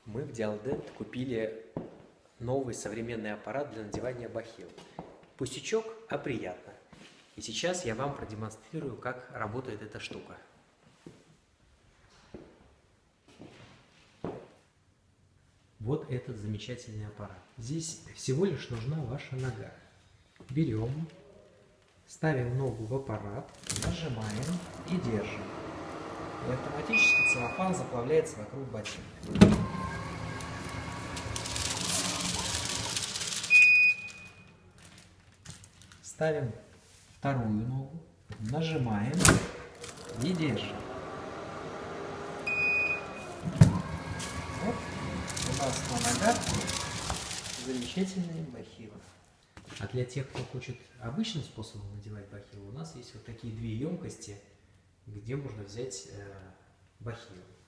Мы в Диалдент купили новый современный аппарат для надевания бахил. Пустячок, а приятно. И сейчас я вам продемонстрирую, как работает эта штука. Вот этот замечательный аппарат. Здесь всего лишь нужна ваша нога. Берем, ставим ногу в аппарат, нажимаем и держим. И автоматически целлофан заплавляется вокруг ботинка. Ставим вторую ногу, нажимаем и держим. Вот у нас на ногах замечательные бахилы. А для тех, кто хочет обычным способом надевать бахилы, у нас есть вот такие две емкости, где можно взять бахилы.